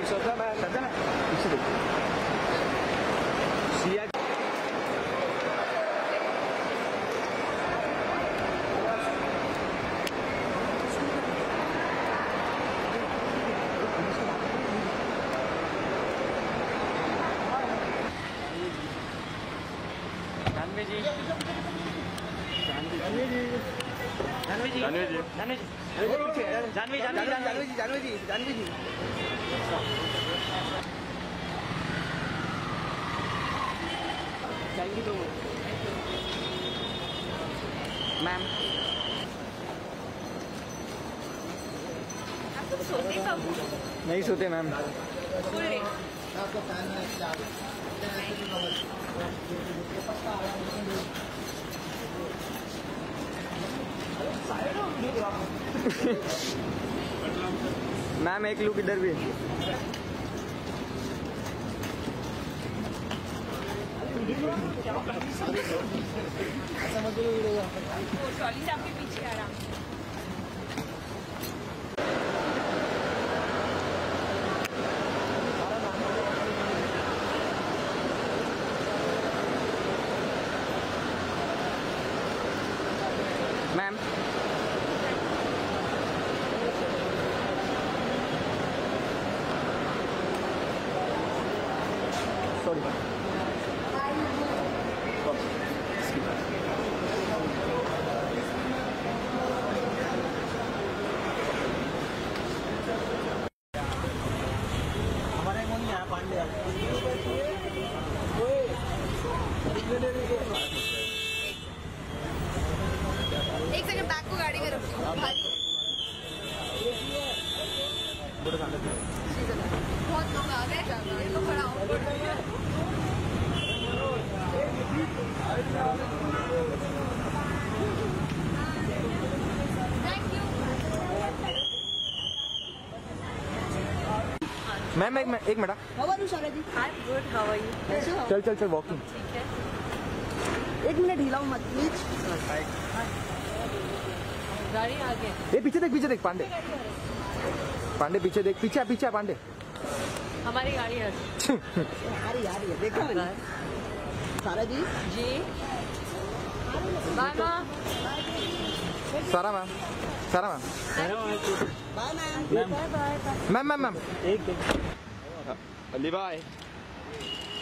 श्रद्धा ma'am, श्रद्धा ma'am पीछे देखिए। सिया जानवी जी, जानवी जी, जानवी जी, जानवी जी, जानवी जी, जानवी जानवी जानवी जी, जानवी जी, जानवी जी। चाहिए तो मैम आप तो सोते कब? नहीं सोते मैम। Full day. मैम एक लुक इधर भी। ट्रॉली से आपके पीछे आराम से। मैम सॉरी हमारे कौन यहाँ पांडे एक सेकंड बैग को गाड़ी में रखो। बहुत लोग आ गए, तो खड़ा हो। Thank you ma'am. एक minute. How are you Sharad ji? I am good, how are you? चल चल चल वॉकिंग। ठीक है, 1 मिनट हिलाओ मत प्लीज। गाड़ी आगे। ये पीछे देख पांडे। पांडे पीछे देख, पीछे पीछे पांडे। हमारी गाड़ी है। अरे यार ये देखो सारा जी जी बाय माँ। Sara ma'am, Sara ma'am, bye ma'am, ma'am ma'am ma'am एक अली बाय।